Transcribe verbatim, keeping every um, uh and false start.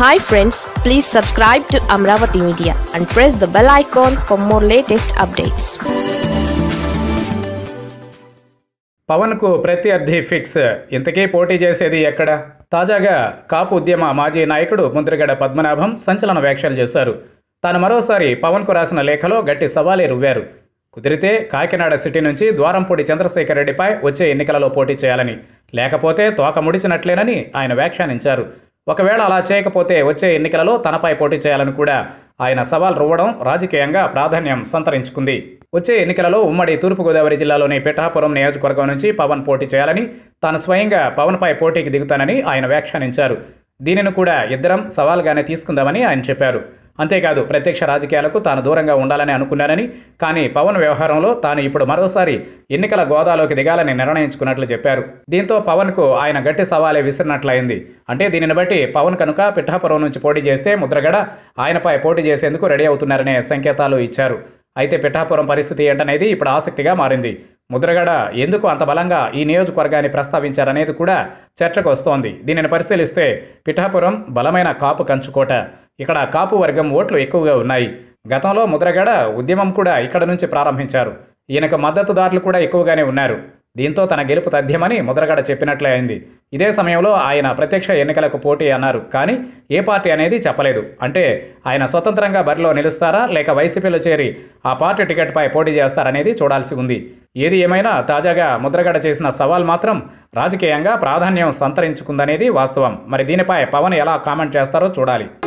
Hi friends, please subscribe to Amaravathi Media and press the bell icon for more latest updates. Pawan కు ప్రత్యర్థి fix. ఇంతకీ పోటీ చేసేది ఎక్కడ? తాజాగా కాపు ఉద్యమ మాజీ నాయకుడు ముద్రగడ పద్మనాభం సంచలన వ్యాఖ్యలు చేశారు. తాను మరోసారి పవన్ కు రాసిన లేఖలో గట్టి సవాలే రువ్వారు. కుదిరితే కాకినాడ సిటీ నుంచి ద్వారంపూడి చంద్రశేఖర్ రెడ్డిపై వచ్చే ఎన్నికలలో పోటీ చేయాలని, లేకపోతే తోక ముడిచినట్లేనని ఆయన వ్యాఖ్యానించారు. ఒకవేళ అలా చేయకపోతే వచ్చే ఎన్నికలలో తనపై పోటీ చేయాలని కూడా ఆయన సవాల్ రువ్వడం రాజకీయంగా ప్రాధాన్యం సంతరించుకుంది. వచ్చే ఎన్నికలలో ఉమ్మడి తూర్పుగోదావరి జిల్లాలోని పిఠాపురం నియోజకవర్గం నుంచి పవన్ పోటీ చేయాలని, తాను స్వయంగా పవన్పై పోటీకి దిగుతానని ఆయన వ్యాఖ్యానించారు. దీనిని కూడా ఇద్దరం సవాల్గానే తీసుకుందామని ఆయన చెప్పారు. అంతేకాదు, ప్రత్యక్ష రాజకీయాలకు తాను దూరంగా ఉండాలని అనుకున్నానని, కానీ పవన్ వ్యవహారంలో తాను ఇప్పుడు మరోసారి ఎన్నికల గోదాలోకి దిగాలని నిర్ణయించుకున్నట్లు చెప్పారు. దీంతో పవన్కు ఆయన గట్టి సవాలే విసిరినట్లయింది. అంటే దీనిని బట్టి పవన్ కనుక పిఠాపురం నుంచి పోటీ చేస్తే ముద్రగడ ఆయనపై పోటీ చేసేందుకు రెడీ అవుతున్నారనే సంకేతాలు ఇచ్చారు. అయితే పిఠాపురం పరిస్థితి ఏంటనేది ఇప్పుడు ఆసక్తిగా మారింది. ముద్రగడ ఎందుకు అంత బలంగా ఈ నియోజకవర్గాన్ని ప్రస్తావించారనేది కూడా చర్చకు వస్తోంది. దీనిని పరిశీలిస్తే పిఠాపురం బలమైన కాపు కంచుకోట. ఇక్కడ కాపు వర్గం ఓట్లు ఎక్కువగా ఉన్నాయి. గతంలో ముద్రగడ ఉద్యమం కూడా ఇక్కడ నుంచి ప్రారంభించారు. ఈయనకు మద్దతుదారులు కూడా ఎక్కువగానే ఉన్నారు. దీంతో తన గెలుపు తథ్యమని ముద్రగడ చెప్పినట్లే అయింది. ఇదే సమయంలో ఆయన ప్రత్యక్ష ఎన్నికలకు పోటీ అన్నారు, కానీ ఏ పార్టీ అనేది చెప్పలేదు. అంటే ఆయన స్వతంత్రంగా బరిలో నిలుస్తారా, లేక వైసీపీలో చేరి ఆ పార్టీ టికెట్పై పోటీ చేస్తారనేది చూడాల్సి ఉంది. ఏది ఏమైనా తాజాగా ముద్రగడ చేసిన సవాల్ మాత్రం రాజకీయంగా ప్రాధాన్యం సంతరించుకుందనేది వాస్తవం. మరి దీనిపై పవన్ ఎలా కామెంట్ చేస్తారో చూడాలి.